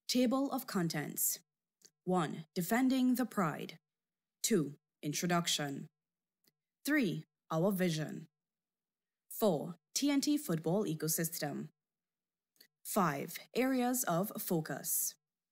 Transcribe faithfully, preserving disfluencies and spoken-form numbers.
Table of contents. one. Defending the Pride. two. Introduction. three. Our vision. four. T N T football ecosystem. five. Areas of focus.